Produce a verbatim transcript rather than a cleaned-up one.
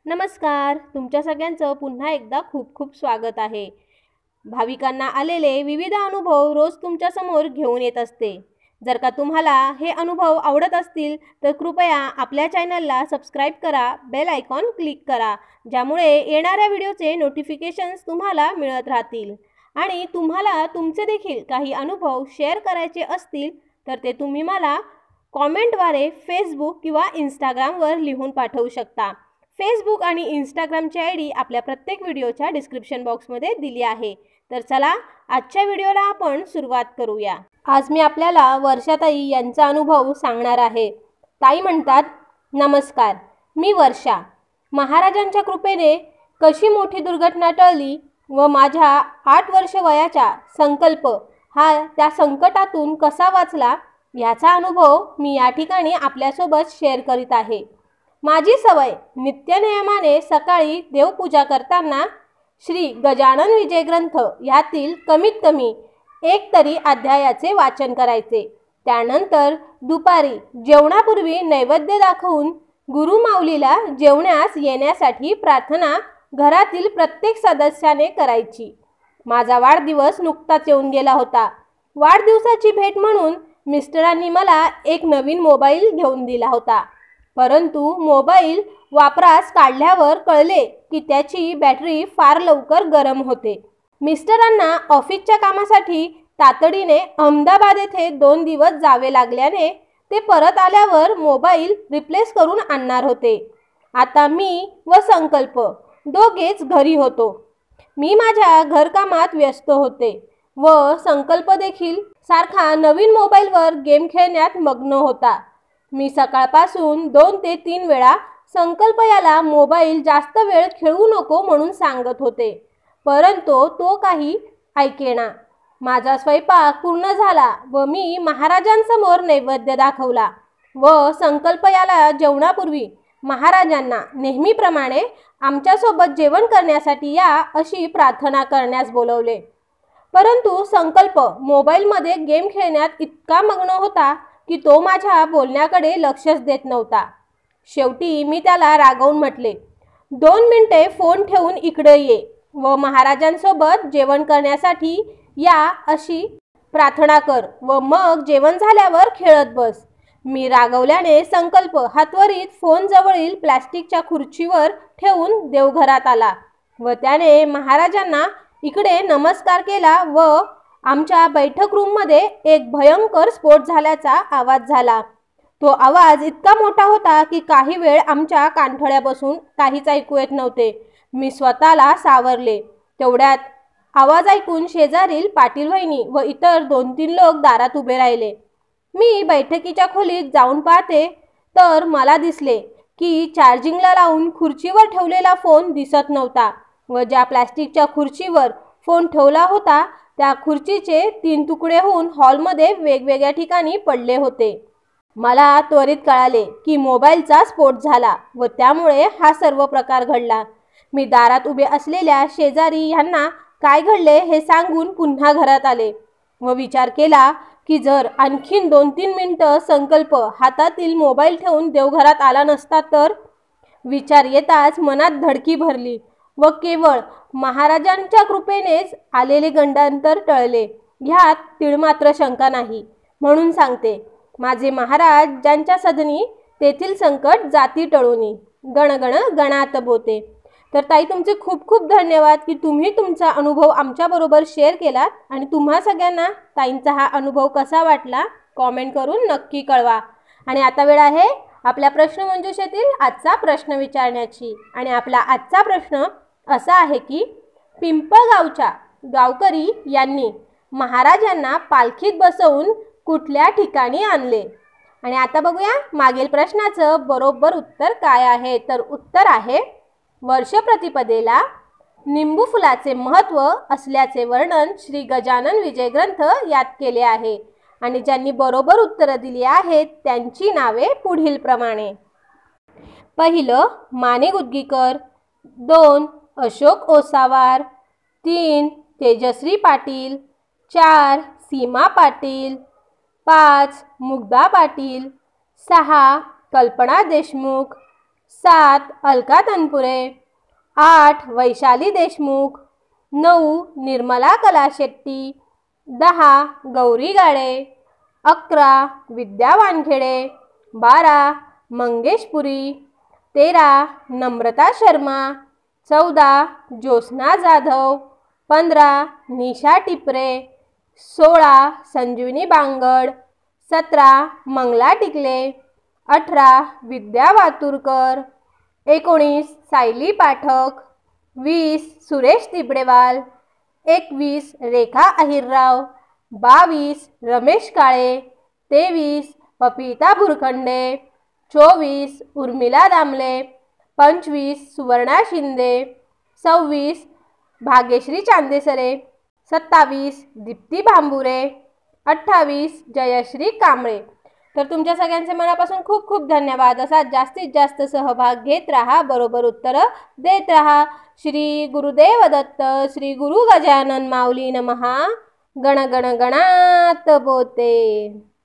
नमस्कार, तुमच्या सगळ्यांचं पुन्हा एकदा खूप खूप स्वागत आहे। भाविकांना आलेले विविध अनुभव रोज तुमच्या समोर घेऊन येत असते। जर का तुम्हाला हे अनुभव आवडत असतील तर कृपया आपल्या चॅनलला सबस्क्राइब करा, बेल आयकॉन क्लिक करा, ज्यामुळे येणाऱ्या व्हिडिओचे नोटिफिकेशन्स तुम्हाला मिळत राहतील। आणि तुम्हाला तुमचे देखील काही अनुभव शेअर करायचे असतील तर ते तुम्ही मला कॉमेंटद्वारे फेसबुक किंवा इंस्टाग्रामवर लिहून पाठवू शकता। फेसबुक आणि इंस्टाग्रामची आय डी आपल्या प्रत्येक व्हिडिओच्या डिस्क्रिप्शन बॉक्समध्ये दिली आहे। तर चला आजच्या व्हिडिओला आपण सुरुवात करूया। आज मी आपल्याला वर्षाताई यांचा अनुभव सांगणार आहे। ताई म्हणतात, नमस्कार, मी वर्षा। महाराजांच्या कृपेने कशी मोठी दुर्घटना टळली व माझ्या आठ वर्ष वयाचा संकल्प हा त्या संकटातून कसा वाचला याचा अनुभव मी या ठिकाणी आपल्यासोबत शेअर करीत आहे। माझी सवय नित्यनियमाने सकाळी देवपूजा करताना श्री गजानन विजय ग्रंथ यातील कमीत कमी एक तरी अध्यायाचे वाचन करायचे। त्यानंतर दुपारी जेवणापूर्वी नैवेद्य दाखवून गुरु माऊलीला जेवण्यास येण्यासाठी प्रार्थना घरातील प्रत्येक सदस्याने करायची। माझा वाढदिवस नुकताच येऊन गेला होता। वाढदिवसाची भेट म्हणून मिस्टरांनी मला एक नवीन मोबाईल घेऊन दिला होता, परंतु मोबाईल वापरास काढल्यावर कळले की त्याची बॅटरी फार लवकर गरम होते। मिस्टरांना ऑफिसच्या कामासाठी तातडीने अहमदाबाद येथे दोन दिवस जावे लागल्याने ते परत आल्यावर मोबाईल रिप्लेस करून आणणार होते। आता मी व संकल्प दोघेच घरी होतो। मी माझ्या घरकामात व्यस्त होते व संकल्प देखील सारखा नवीन मोबाईलवर गेम खेळण्यात मग्न होता। मी सकाळपासून दोन ते तीन वेळा संकल्प याला मोबाईल जास्त वेळ खेळू नको म्हणून सांगत होते, परंतु तो काही ऐकेना। माझा स्वयंपाक पूर्ण झाला व मी महाराजांसमोर नैवेद्य दाखवला व संकल्प याला जेवणापूर्वी महाराजांना नेहमीप्रमाणे आमच्यासोबत जेवण करण्यासाठी या अशी प्रार्थना करण्यास बोलवले, परंतु संकल्प मोबाईलमध्ये गेम खेळण्यात इतका मग्न होता की तो माझ्या बोलण्याकडे लक्षच देत नव्हता। शेवटी मी त्याला रागवून म्हटले, दोन मिनिटे फोन ठेवून इकडे ये व महाराजांसोबत जेवण करण्यासाठी या अशी प्रार्थना कर व मग जेवण झाल्यावर खेळत बस। मी रागवल्याने संकल्प हा त्वरित फोन जवळील प्लास्टिकच्या खुर्चीवर ठेवून देवघरात आला व त्याने महाराजांना इकडे नमस्कार केला व आमच्या बैठक रूममध्ये एक भयंकर स्फोट झाल्याचा आवाज झाला। तो आवाज इतका मोठा होता की काही वेळ आमच्या कानठळ्या बसून काहीच ऐकू येत नव्हते। मी स्वतःला सावरले। तेवढ्यात आवाज ऐकून शेजारील पाटील वहिनी व इतर दोन तीन लोक दारात उभे राहिले। मी बैठकीच्या खोलीत जाऊन पाहते तर मला दिसले की चार्जिंगला लावून खुर्चीवर ठेवलेला फोन दिसत नव्हता व ज्या प्लास्टिकच्या खुर्चीवर फोन ठेवला होता त्या खुर्चीचे तीन तुकडे होऊन हॉलमध्ये वेगवेगळ्या ठिकाणी पडले होते। मला त्वरित कळाले की मोबाईलचा स्फोट झाला व त्यामुळे हा सर्व प्रकार घडला। मी दारात उभे असलेल्या शेजारी यांना काय घडले हे सांगून पुन्हा घरात आले व विचार केला की जर आणखीन दोन तीन मिनिटं संकल्प हातातील मोबाईल ठेवून देवघरात आला नसता तर। विचार येताच मनात धडकी भरली व केवळ महाराजांच्या कृपेनेच आलेले गंडांतर टळले ह्यात तीळमात्र शंका नाही। म्हणून सांगते, माझे महाराज ज्यांच्या सदनी तेथील संकट जाती टळोनी, गणगण गणात बोते। तर ताई, तुमचे खूप खूप धन्यवाद की तुम्ही तुमचा अनुभव आमच्याबरोबर शेअर केलात आणि तुम्हा सगळ्यांना ताईंचा हा अनुभव कसा वाटला कॉमेंट करून नक्की कळवा। आणि आता वेळ आहे आपल्या प्रश्नमंजुषेतील आजचा प्रश्न विचारण्याची। आणि आपला आजचा प्रश्न असा आहे की पिंपळगावच्या गावकरी यांनी महाराजांना पालखीत बसवून कुठल्या ठिकाणी आणले। आणि आता बघूया मागील प्रश्नाचं बरोबर उत्तर काय आहे। तर उत्तर आहे, वर्ष प्रतिपदेला निंबू फुलाचे महत्त्व असल्याचे वर्णन श्री गजानन विजय ग्रंथ यात केले आहे। आणि ज्यांनी बरोबर उत्तरं दिली आहेत त्यांची नावे पुढील प्रमाणे। पहिलं माने गुदगीकर, दोन अशोक ओसावार, तीन तेजश्री पाटील, चार सीमा पाटील, पाच मुग्धा पाटील, सहा कल्पना देशमुख, सात अलका तनपुरे, आठ वैशाली देशमुख, नऊ निर्मला कलाशेट्टी, दहा गौरी गाडे, अकरा विद्या वानखेडे, बारा मंगेशपुरी, तेरा नम्रता शर्मा, चौदा ज्योत्स्ना जाधव, पंधरा निशा टिपरे, सोळा संजीवनी बांगड, सतरा मंगला टिकले, अठरा विद्या वातुरकर, एकोणीस सायली पाठक, वीस सुरेश तिबडेवाल, एकवीस रेखा अहिरराव, बावीस रमेश काळे, तेवीस पपिता भुरखंडे, चोवीस उर्मिला दामले, पंचवीस सुवर्णा शिंदे, सव्वीस भाग्यश्री चांदेसरे, सत्तावीस दीप्ती भांबुरे, अठ्ठावीस जयश्री कांबळे. तर तुमच्या सगळ्यांचे मनापासून खूप खूप धन्यवाद. असा जास्तीत जास्त सहभाग घेत राहा, बरोबर उत्तरं देत राहा. श्री गुरुदेव दत्त. श्री गुरु गजानन माऊली नमः. गण गण गणात बोते.